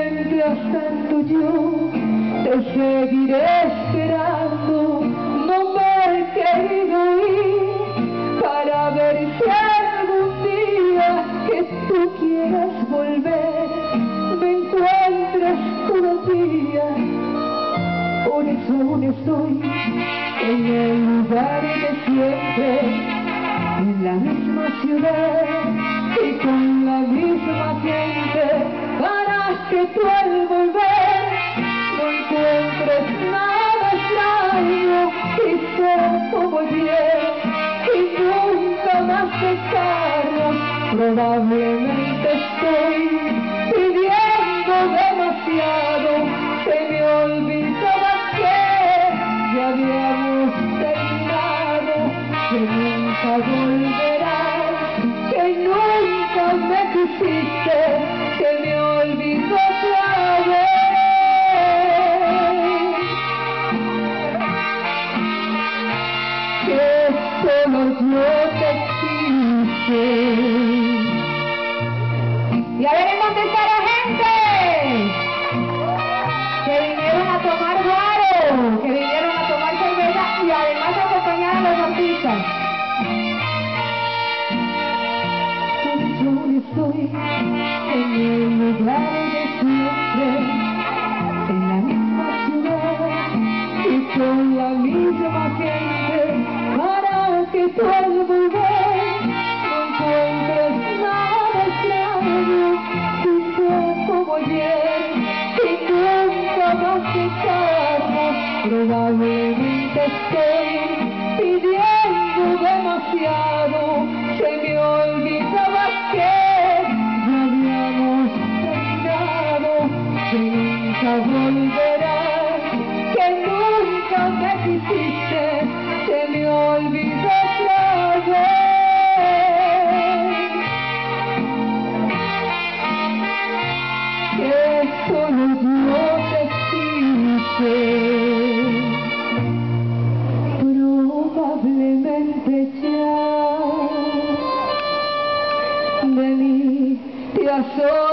mientras tanto yo te seguiré esperando. No me he querido ir para ver si algún día que tú quieras volver me encuentras todavía. Por eso aún estoy en el lugar de siempre, en la misma ciudad y con la misma gente, para que tú al volver no encuentres nada extraño y sea como ayer y nunca más dejarnos. Probablemente estoy pidiendo demasiado, se me olvidaba que ya habíamos terminado, que nunca volverás, que nunca me quisiste, que me olvidó otra vez, que solo yo te quise. Y a ver en dónde está la gente que vinieron a tomar guaro, que vinieron a tomar cerveza y además a acompañar a los artistas. Yo estoy en el lugar de siempre, en la misma ciudad y con la misma gente, para que tú al volver no encuentres nada extraño y sea como ayer y nunca más dejarnos. Probablemente estoy pidiendo demasiado, se me olvidaba que ya habíamos terminado, que nunca volverás, que nunca me quisiste, se me olvidó otra vez, que solo yo te quise. Probablemente ya de mí te has